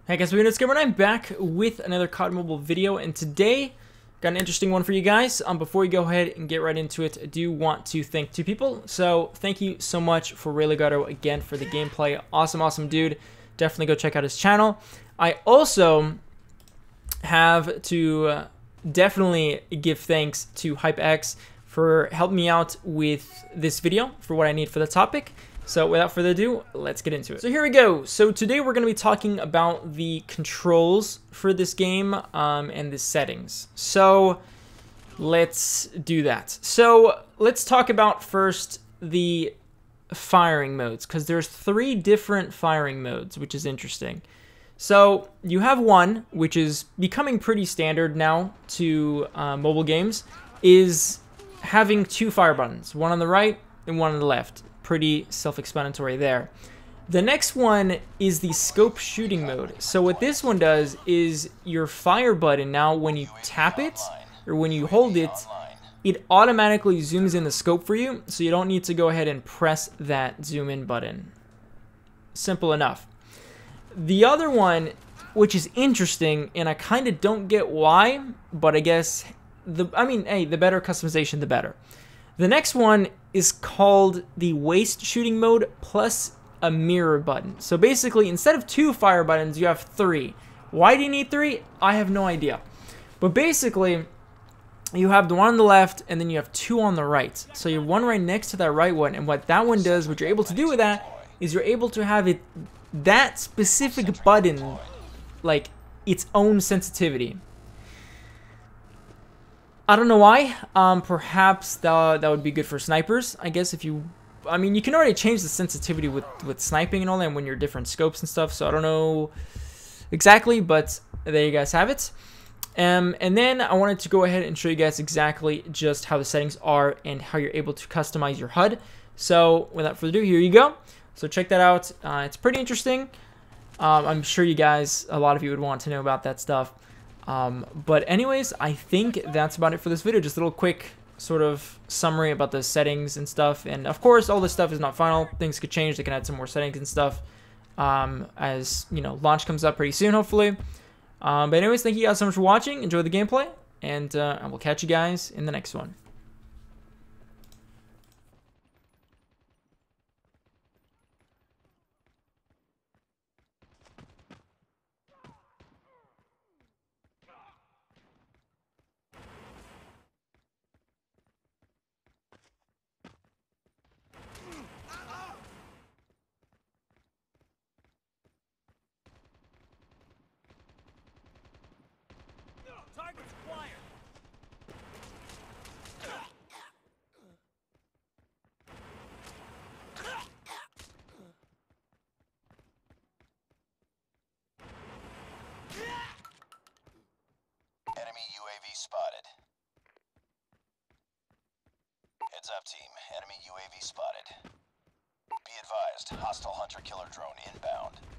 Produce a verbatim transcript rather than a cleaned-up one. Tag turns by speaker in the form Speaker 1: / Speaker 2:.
Speaker 1: Hey guys, we're Gamer and I'm back with another C O D Mobile video, and today got an interesting one for you guys. Um, before we go ahead and get right into it, I do want to thank two people. So thank you so much for Ray Legato again for the gameplay. Awesome, awesome dude. Definitely go check out his channel. I also have to uh, definitely give thanks to HypeX for helping me out with this video for what I need for the topic. So without further ado, let's get into it. So here we go. So today we're going to be talking about the controls for this game um, and the settings. So let's do that. So let's talk about first the firing modes, because there's three different firing modes, which is interesting. So you have one, which is becoming pretty standard now to uh, mobile games, is having two fire buttons, one on the right and one on the left. Pretty self-explanatory there. The next one is the scope shooting mode. So what this one does is your fire button, now when you tap it or when you hold it, it automatically zooms in the scope for you, so you don't need to go ahead and press that zoom in button. Simple enough. The other one, which is interesting, and I kind of don't get why, but I guess the I mean, hey, the better customization, the better. The next one is called the waist shooting mode plus a mirror button. So basically, instead of two fire buttons, you have three. Why do you need three? I have no idea. But basically, you have the one on the left, and then you have two on the right. So you have one right next to that right one, and what that one does, what you're able to do with that, is you're able to have it, that specific button, like its own sensitivity. I don't know why. Um, perhaps that, that would be good for snipers, I guess. If you, I mean, you can already change the sensitivity with, with sniping and all that, and when you're different scopes and stuff, so I don't know exactly, but there you guys have it. Um, and then I wanted to go ahead and show you guys exactly just how the settings are and how you're able to customize your H U D. So without further ado, here you go. So check that out. Uh, it's pretty interesting. Um, I'm sure you guys, a lot of you would want to know about that stuff. Um, but anyways, I think that's about it for this video. Just a little quick sort of summary about the settings and stuff. And of course, all this stuff is not final. Things could change. They can add some more settings and stuff um, as, you know, launch comes up pretty soon, hopefully. Um, but anyways, thank you guys so much for watching. Enjoy the gameplay, and uh, I will catch you guys in the next one.
Speaker 2: Target's acquired.
Speaker 3: Enemy U A V spotted. Heads up, team. Enemy U A V spotted. Be advised, hostile hunter-killer drone inbound.